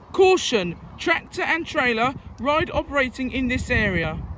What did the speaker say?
Caution, tractor and trailer ride operating in this area.